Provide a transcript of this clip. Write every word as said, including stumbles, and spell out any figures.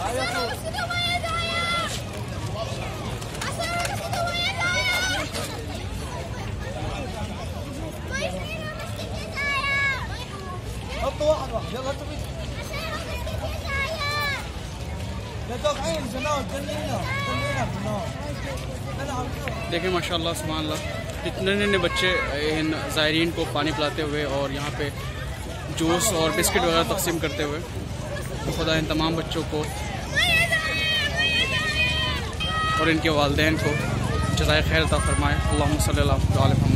देखिए माशाल्लाह सुभान अल्लाह, इतने नन्हे बच्चे इन ज़ायरीन को पानी पिलाते हुए और यहाँ पे जूस और बिस्किट वगैरह तकसीम करते हुए। तो खुदा इन तमाम बच्चों को और इनके वालिदैन को जज़ाए खैर अता फरमाए। अल्लाहुम्मा सल्ली अला मुहम्मद।